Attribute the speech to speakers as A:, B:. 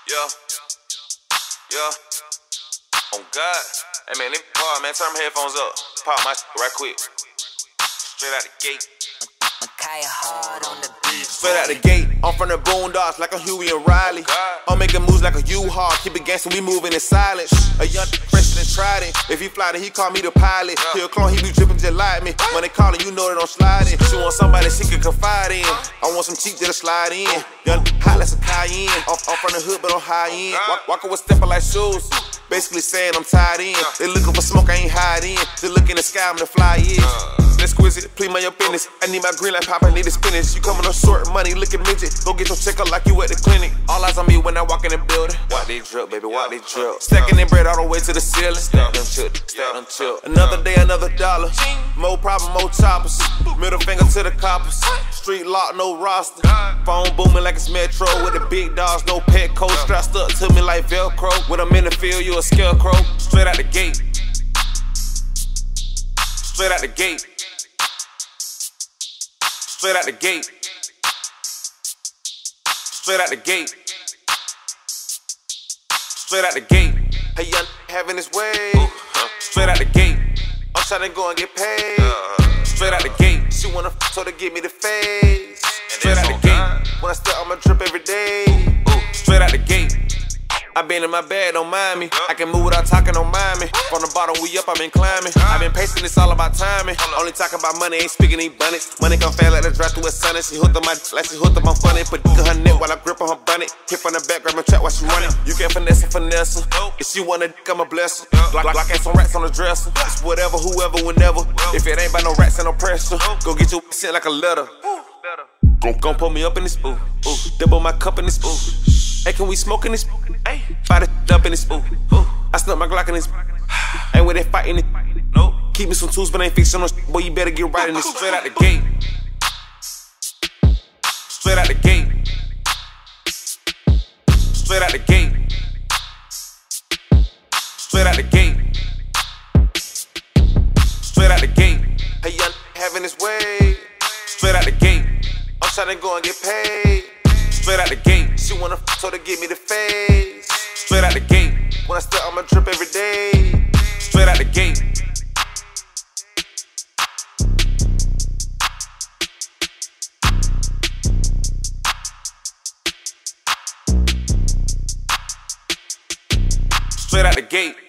A: Yeah. Yeah. Oh God. Hey man, let me pause, man. Turn my headphones up. Pop my right quick. Straight out the gate.
B: Miciah Hart on the beat.
A: Straight out the gate. I'm from the boondocks like I'm Huey and Riley. I'm making moves like a U-Haul. Keep it gangsta, we moving in silence. A young fresh and tried it. If he fly, then he call me the pilot. He a clone, he be dripping just like me. When they call it, you know they don't slide in. She want somebody she can confide in. I want some cheap that'll slide in. Young hot like some cayenne. I'm from the hood, but I'm high end. Walking with stepper like shoes. Basically saying I'm tied in. They looking for smoke, I ain't hiding. They look in the sky, I'm the fly is. Exquisite, please mind your business. I need my green like Papa, need the spinach. You coming on short money, looking midget. Go get your check up like you at the clinic. All eyes on me when I walk in the building. Walk they drip, baby, walk they drip. Stacking in bread all the way to the ceiling. Stack them chip, stack them chip. Another day, another dollar. More problem, more choppers. Middle finger to the coppers. Street lock, no roster. Phone booming like it's Metro. With the big dogs, no pet coat. Strapped up to me like Velcro. When I'm in the field, you a scarecrow. Straight out the gate. Straight out the gate. Straight out the gate. Straight out the gate. Straight out the gate. Hey, young having his way. Straight out the gate. I'm tryna go and get paid. Straight out the gate. She wanna so to give me the face. Straight out the gate. When I step, I'ma drip every day. Straight out the gate. I been in my bed, don't mind me. I can move without talking, don't mind me. From the bottom, we up, I been climbing. I been pacing, it's all about timing. Only talking about money, ain't speaking these bunnies. Money come fast like the drive through a sunny. She hooked on my like she hooked on my funny. Put dick on her neck while I grip on her bunny. Hit from the back, grab my trap while she running. You can't finesse her. If she wanna dick, I'ma bless her. Like ain't some rats on the dresser. It's whatever, whoever, whenever. If it ain't by no rats and no pressure, go get your sent like a letter. Gon' pull me up in this ooh. Double my cup in this ooh. Hey, can we smoke in this? Hey, fire the up in this. Ooh. I snuck my Glock in this. Ain't with that fighting it. Nope. Keep me some tools, but ain't fixing no shit. Boy, you better get right in this. Straight out the gate. Straight out the gate. Straight out the gate. Straight out the gate. Straight out the gate. Hey, young having his way. Straight out the gate. I'm tryna go and get paid. Straight out the gate, she wanna so to give me the face. Straight out the gate, when I step, I'ma drip every day. Straight out the gate. Straight out the gate.